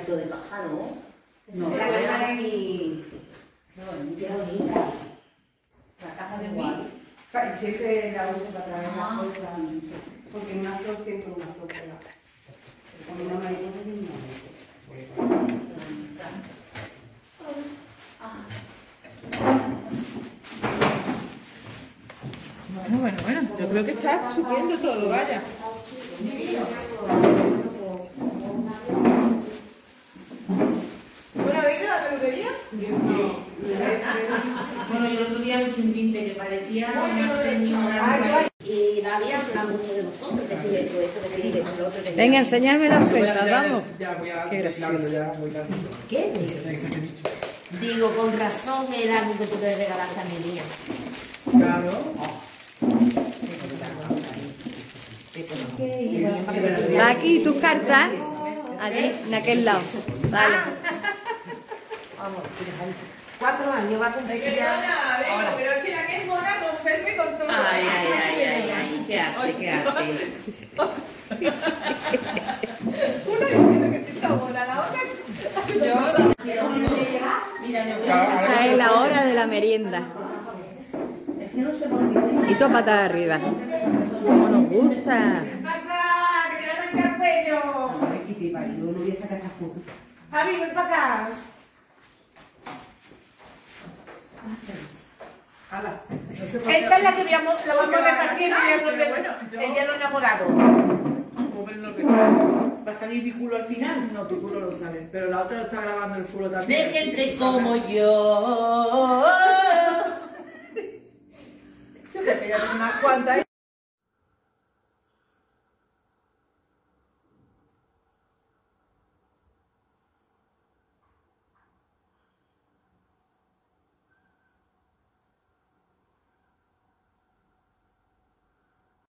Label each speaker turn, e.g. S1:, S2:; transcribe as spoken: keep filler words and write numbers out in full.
S1: abierto de caja, ¿no?
S2: No, la voy a dar en mi...
S1: No, qué bonita.
S2: La caja de mí. Siempre la uso para traer las cosas. Porque en una flor siempre una flor pegada. Con una mariposa y una
S3: Bueno, bueno, bueno. Yo creo que está chupiendo todo, vaya.
S2: ¿Buena vida la peluquería?
S1: Bueno, yo el otro día me hice un tinte que parecía una señora. Y la había hablado mucho de vosotros, que si esto, esto, que si esto, lo otro, que
S3: Venga, enséñame las ofertas, vamos.
S4: Ya voy a
S3: Qué gracioso.
S4: ya voy a...
S1: ¿Qué? Digo, con razón el álbum que tú le regalaste a mi niña.
S4: Claro.
S3: Aquí tus cartas. Allí, en aquel lado. Vale.
S1: Vamos, cuatro años va a cumplir ya.
S2: Ahora. Pero es que la que es mona con Ferme con todo.
S1: Ay, ay, ay, ay, ay, qué arte, qué arte.
S2: Una diciendo que sí está mona, la otra... Yo...
S3: Esta es la hora de la merienda. Y todo patada arriba. Como nos gusta.
S2: ¡Acá! ¡Que te voy a arrancar el pelo!
S5: ¿Sabes qué te vale? Yo no voy a sacar esta foto.
S2: Javi, ven para acá.
S4: Ala.
S2: Esta es la que veamos, la vamos a repartir el día de los- el día de los enamorados.
S4: ¿Va a salir mi culo al final? No, tu culo lo sale. Pero la otra lo está grabando el culo también.
S1: De gente como yo.
S4: Yo creo que ya tiene unas cuantas.